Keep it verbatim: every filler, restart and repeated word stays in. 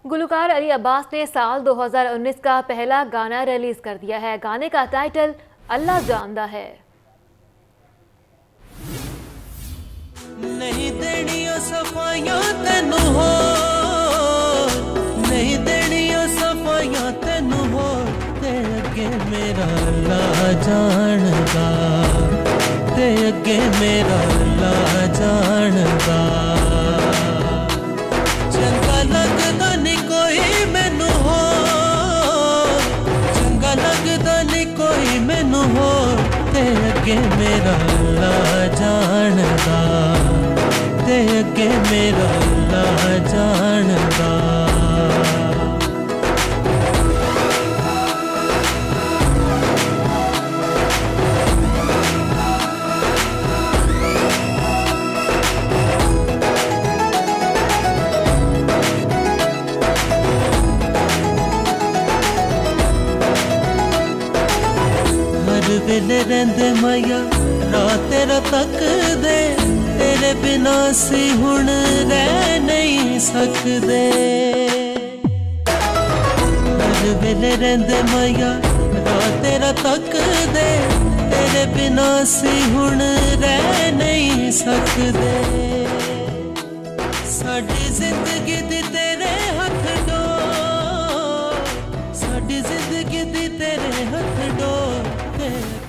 गुलकार अली अब्बास ने साल दो हज़ार उन्नीस का पहला गाना रिलीज कर दिया है। गाने का टाइटल अल्लाह जानदा है। नहीं देनी सफाइयां तेनू हो, नहीं देनी सफाइयां तेनू हो, ते अगे मेरा अल्लाह जानदा, ते अगे मेरा अल्लाह जानदा। चंगा लगदा नहीं कोई मैनू हो, चंगा लगदा नहीं कोई मैनू हो, ते अगे मेरा अल्लाह जानदा, ते अगे मेरा अल्लाह जानदा। हर वेले रहिंदे माया रात तेरा तक दे, तेरे बिना सी हुण रह नहीं सकदे। हर वेले रहिंदे माया रात तेरा तक दे, तेरे बिना सी हुण रह नहीं सकदे। साडी जिंदगी दी तेरे हथ डोर, साडी जिंदगी दी तेरे हथ डोर,